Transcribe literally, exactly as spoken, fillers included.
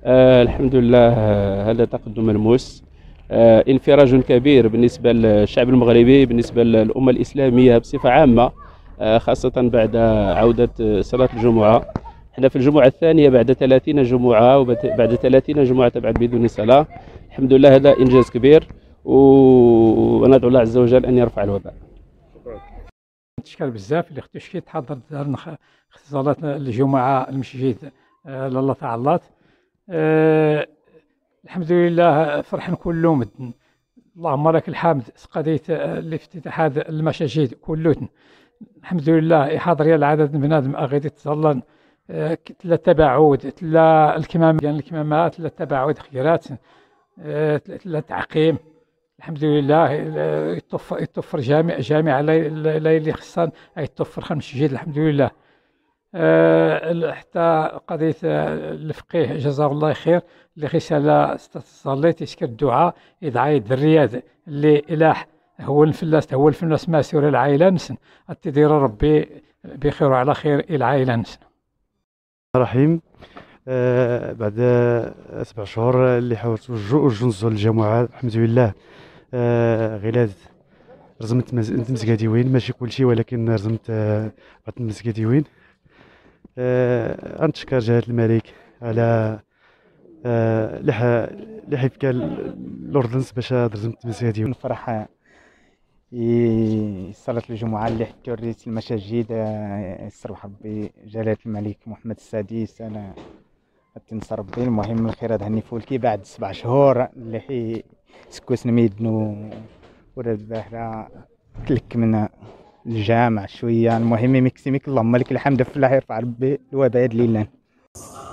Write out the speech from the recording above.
آه الحمد لله. آه، هذا تقدم ملموس. آه انفراج كبير بالنسبة للشعب المغربي، بالنسبة للأمة الإسلامية بصفة عامة. آه خاصة بعد عودة آه، صلاة الجمعة. احنا في الجمعة الثانية بعد ثلاثين جمعة، وبعد ثلاثين جمعة تبعد بدون صلاة. الحمد لله، هذا إنجاز كبير، و- وندعو الله عز وجل أن يرفع الوباء. تشكر بزاف اللي اختي شكي تحضر دارنا خ- اختزالات الجمعة المسجد آه، لاله تعالات. آه، الحمد لله فرحنا كل مدن. اللهم لك الحمد قضيت آه، الافتتاح هذا المساجد كلتن. الحمد لله حاضر يا العدد من بنادم اغيدي تظلن آه، ك- تلا تباعد تلا الكمام ديال الكمامات تلا تباعد خيرات آه، تلا تعقيم. الحمد لله آه، يتوفر يتوفر جامع جامع لا اللي خصان يتوفر خمس جيد الحمد لله. آه، حتى قضية آه، الفقيه جزاه الله خير اللي رسالة صليت يسكر الدعاء يدعى الرياض اللي إله هو الفلاس هو الفلاس ما سور العائلة نسن التدير ربي بخير وعلى خير العائلة نسن. رحيم. آه بعد آه، سبع شهور اللي حاولت وجنزو الجماعة الحمد لله. آه غلاد رزمت مز- مزقاديوين ماشي كلشي، ولكن رزمت آه بعض المزقاديوين. آه غنتشكر جلالة الملك على آه اللي ح- اللي حيبكى الأردنس باش رزمت مزقاديوين. نفرح ي- صلاة الجمعة اللي حكوا رئيس المساجد آه، يسر ربي جلالة الملك محمد السادس. أنا تنصر ربي المهم الخير هذا هني فولكي بعد سبع شهور اللي حي سكوس نميدنو ورا الزهرة كلك من الجامع شوية. المهم ميكسيميك اللهم لك الحمد في الله يرفع ربي الوباء لله.